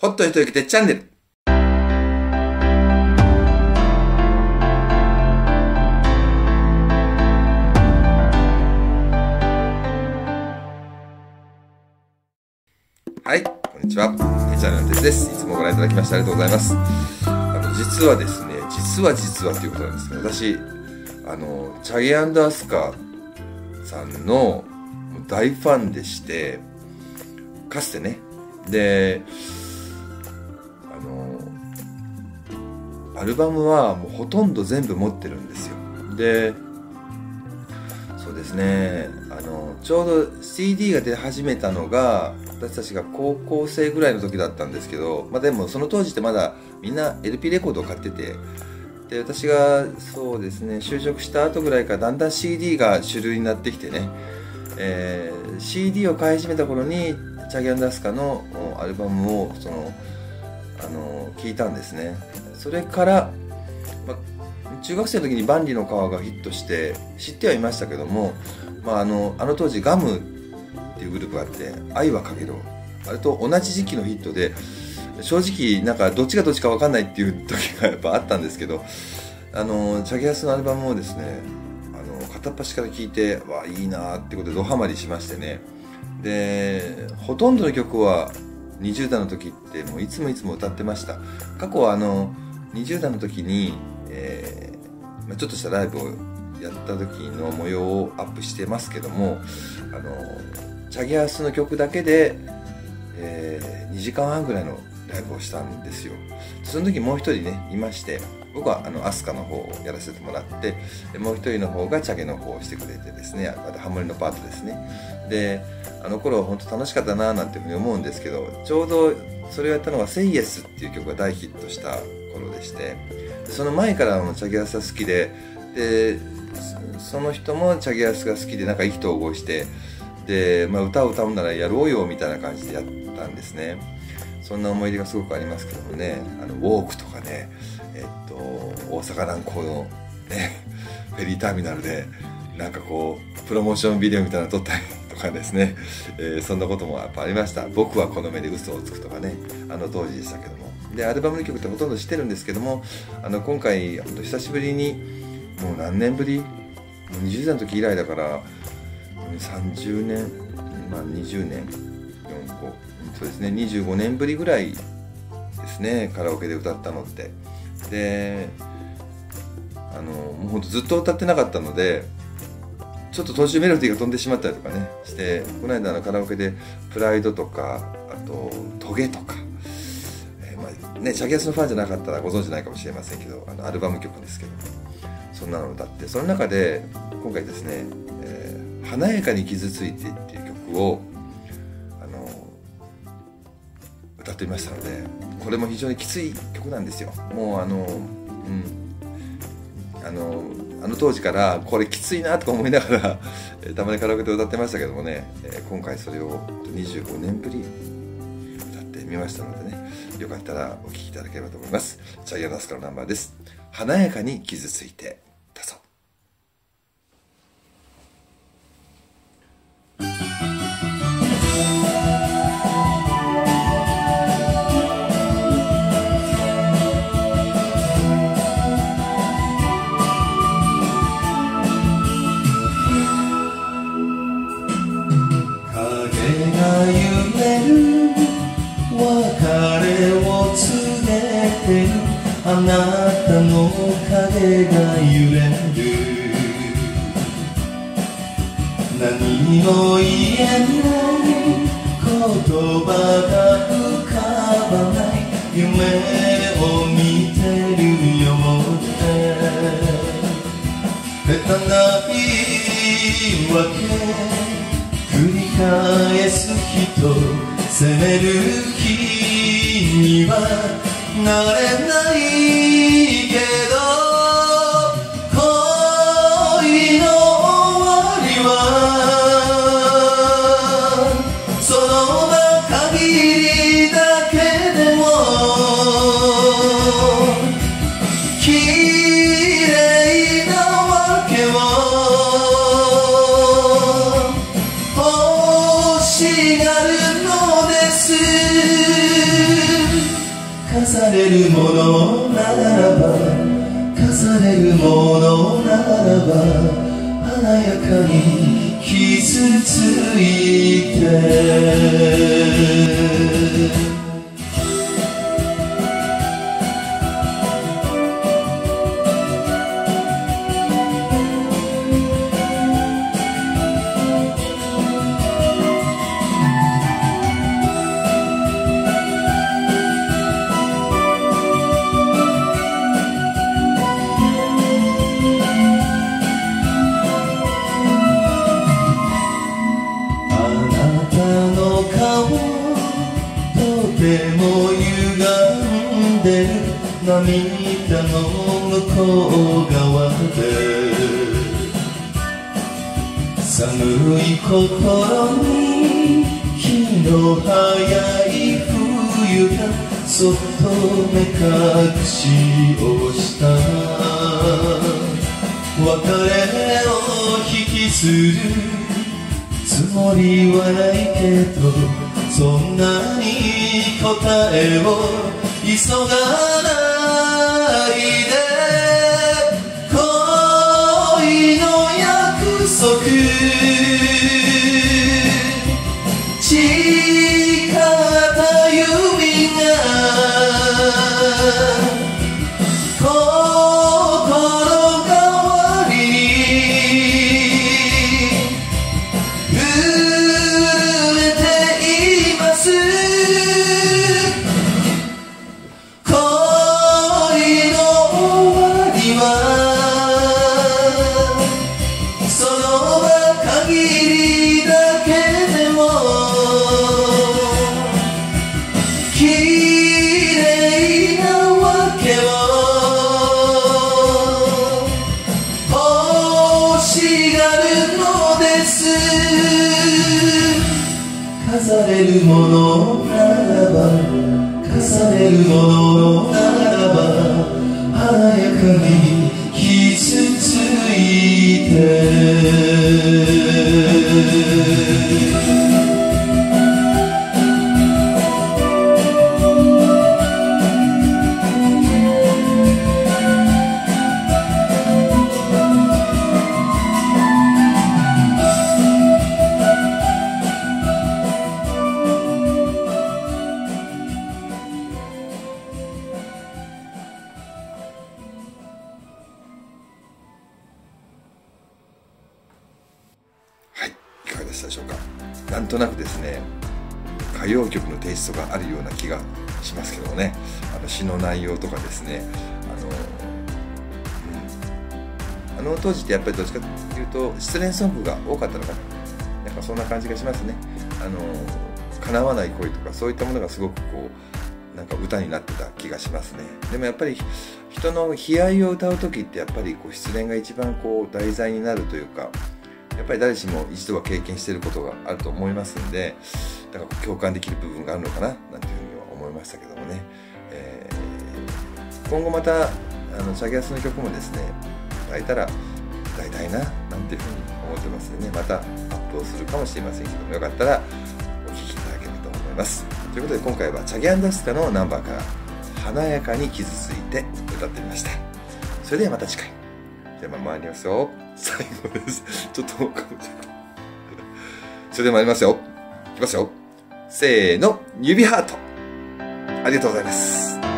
ほっと一息でチャンネル。はい、こんにちは。チャンネルのてつです。いつもご覧いただきましてありがとうございます。実はですね、実はということなんですけど、私、チャゲアスカさんの大ファンでして、かつてね、で、アルバムはもうほとんど全部持ってるんですよ。で、そうですね、ちょうど CD が出始めたのが、私たちが高校生ぐらいの時だったんですけど、まあでもその当時ってまだみんな LP レコードを買ってて、で、私がそうですね、就職した後ぐらいからだんだん CD が主流になってきてね、CD を買い始めた頃に、チャゲアスカのアルバムを聞いたんですね。それから、中学生の時に万里の川がヒットして知ってはいましたけども、あの当時ガムっていうグループがあって「愛はかげろう」あれと同じ時期のヒットで、正直なんかどっちがどっちか分かんないっていう時がやっぱあったんですけど、チャゲアスのアルバムをですね片っ端から聴いて、わあいいなってことでドハマりしましてね。で、ほとんどの曲は20代の時ってもういつも歌ってました。過去は20代の時に、ちょっとしたライブをやった時の模様をアップしてますけども、チャゲアスの曲だけで、2時間半ぐらいのライブをしたんですよ。その時もう一人ねいまして、僕はアスカの方をやらせてもらって、もう一人の方がチャゲの方をしてくれてですね、ハモリのパートですね。で、あの頃本当楽しかったなぁなんていうふうに思うんですけど、ちょうどそれをやったのが「セイエス」っていう曲が大ヒットした頃でして、その前からチャゲアスが好きで、その人もチャゲアスが好きで、なんか意気投合して、で、歌を歌うならやろうよみたいな感じでやったんですね。そんな思い出がすごくありますけどもね、ウォークとかね、大阪南港のねフェリーターミナルでなんかこうプロモーションビデオみたいなの撮ったりとかですね、そんなこともやっぱありました。僕はこの目で嘘をつくとかね、当時でしたけども。で、アルバムの曲ってほとんど知ってるんですけども、今回久しぶりに、もう何年ぶり、もう20代の時以来だから30年、20年4、5、そうですね、25年ぶりぐらいですね、カラオケで歌ったのって。で、もうほんとずっと歌ってなかったので、ちょっと途中メロディーが飛んでしまったりとかねして、この間カラオケでプライドとか、あとトゲとか、ね、チャゲアスのファンじゃなかったらご存知ないかもしれませんけど、アルバム曲ですけど、そんなのを歌って、その中で今回ですね、華やかに傷ついてっていう曲を歌ってみましたので、これも非常にきつい曲なんですよ。もう当時からこれきついなとか思いながらたまにカラオケで歌ってましたけどもね、今回それを25年ぶり歌ってみましたのでね、よかったらお聴きいただければと思います。チャゲアスカのナンバーです。華やかに傷ついて。どうぞ。 あなたの影が揺れる、何も言えない言葉が浮かばない夢を見てるようで、下手な言い訳繰り返す人、責める君はなれないけど、恋の終わりはその場限りだけでも綺麗なわけを欲しがるのです。 飾れるものならば飾れるものならば華やかに傷ついて涙の向こう側で寒い心に気の早い冬がそっと目隠しをした別れを引きずるつもりはないけどそんなに答えを急がないで恋の約束誓った指が心変わりに震えています飾れるものならば飾れるものならば華やかに傷ついてでしょうか。なんとなくですね歌謡曲のテイストがあるような気がしますけどもね、詩の内容とかですね、当時ってやっぱりどっちかというと失恋ソングが多かったのかな、なんかそんな感じがしますね。叶わない恋とかそういったものがすごくこうなんか歌になってた気がしますね。でもやっぱり人の悲哀を歌う時ってやっぱりこう失恋が一番こう題材になるというか、やっぱり誰しも一度は経験していることがあると思いますんで、だから共感できる部分があるのかななんていうふうには思いましたけどもね、今後またチャゲアスの曲もですね歌えたら歌いたいななんていうふうに思ってますのでね、またアップをするかもしれませんけども、よかったらお聴きいただければと思います。ということで今回はチャゲアンダスカのナンバーから華やかに傷ついて歌ってみました。それではまた次回。では参りますよ。最後です。ちょっとそれでは参りますよ。いきますよ。せーの、指ハート。ありがとうございます。